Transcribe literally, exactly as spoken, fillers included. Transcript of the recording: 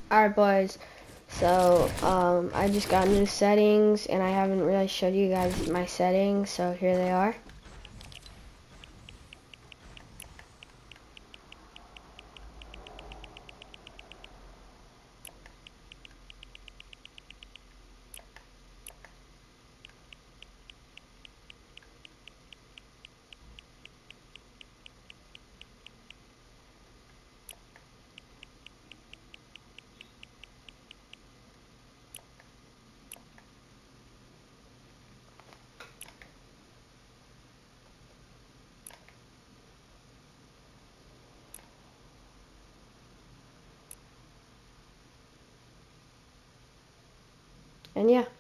Alright boys, so um, I just got new settings and I haven't really showed you guys my settings, so here they are. And yeah.